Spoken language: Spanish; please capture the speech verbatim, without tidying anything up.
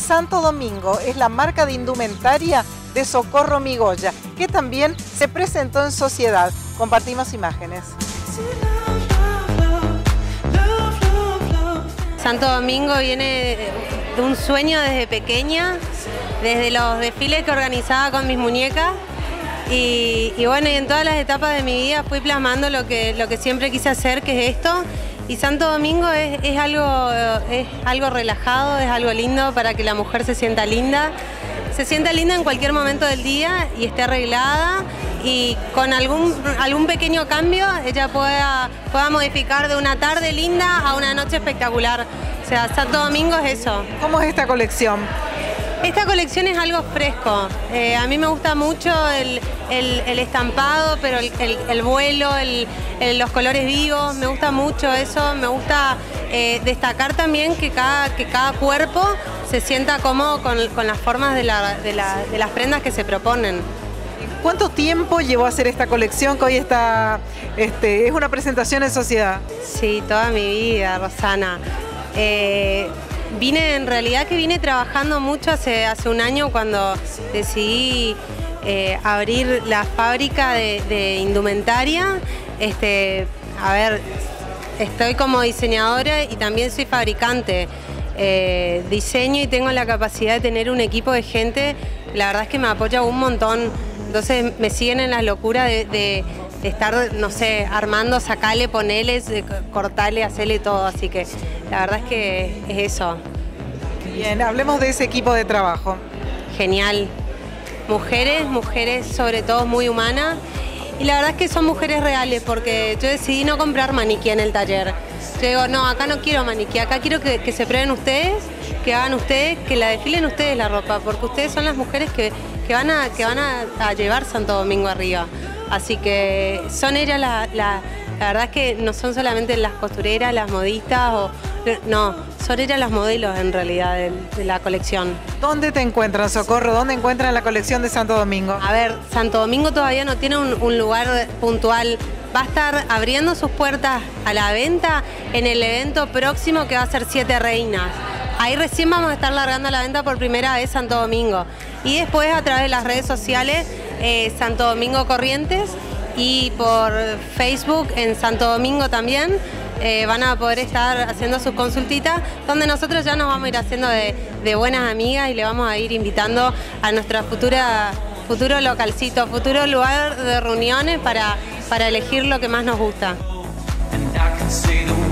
Santo Domingo es la marca de indumentaria de Socorro Migoya, que también se presentó en sociedad. Compartimos imágenes. Santo Domingo viene de un sueño desde pequeña, desde los desfiles que organizaba con mis muñecas. Y, y bueno, y en todas las etapas de mi vida fui plasmando lo que, lo que siempre quise hacer, que es esto. Y Santo Domingo es, es, algo, es algo relajado, es algo lindo para que la mujer se sienta linda. Se sienta linda en cualquier momento del día y esté arreglada, y con algún, algún pequeño cambio ella pueda, pueda modificar de una tarde linda a una noche espectacular. O sea, Santo Domingo es eso. ¿Cómo es esta colección? Esta colección es algo fresco. Eh, a mí me gusta mucho el, el, el estampado, pero el, el, el vuelo, el, el, los colores vivos, me gusta mucho eso. Me gusta eh, destacar también que cada, que cada cuerpo se sienta cómodo con, con las formas de, la, de, la, de las prendas que se proponen. ¿Cuánto tiempo llevó a hacer esta colección que hoy está, este, es una presentación en sociedad? Sí, toda mi vida, Rosana. Eh, Vine, en realidad que vine trabajando mucho hace, hace un año cuando decidí eh, abrir la fábrica de, de indumentaria. Este, a ver, estoy como diseñadora y también soy fabricante. Eh, diseño y tengo la capacidad de tener un equipo de gente, la verdad es que me apoya un montón. Entonces me siguen en la locura de, de, de estar, no sé, armando, sacale, ponele, cortale, hacerle todo. Así que la verdad es que es eso. Bien, hablemos de ese equipo de trabajo. Genial. Mujeres, mujeres sobre todo muy humanas. Y la verdad es que son mujeres reales, porque yo decidí no comprar maniquí en el taller. Yo digo, no, acá no quiero maniquí, acá quiero que, que se prueben ustedes, que hagan ustedes, que la desfilen ustedes la ropa, porque ustedes son las mujeres que, que van, a, que van a, a llevar Santo Domingo arriba. Así que son ellas la, la, la verdad es que no son solamente las costureras, las modistas, o, no, son ellas las modelos en realidad de, de la colección. ¿Dónde te encuentran, Socorro? ¿Dónde encuentran la colección de Santo Domingo? A ver, Santo Domingo todavía no tiene un, un lugar puntual. Va a estar abriendo sus puertas a la venta en el evento próximo que va a ser Siete Reinas. Ahí recién vamos a estar largando a la venta por primera vez Santo Domingo. Y después a través de las redes sociales, eh, Santo Domingo Corrientes, y por Facebook en Santo Domingo también. Eh, van a poder estar haciendo sus consultitas, donde nosotros ya nos vamos a ir haciendo de, de buenas amigas y le vamos a ir invitando a nuestra futura, futuro localcito, futuro lugar de reuniones para, para elegir lo que más nos gusta.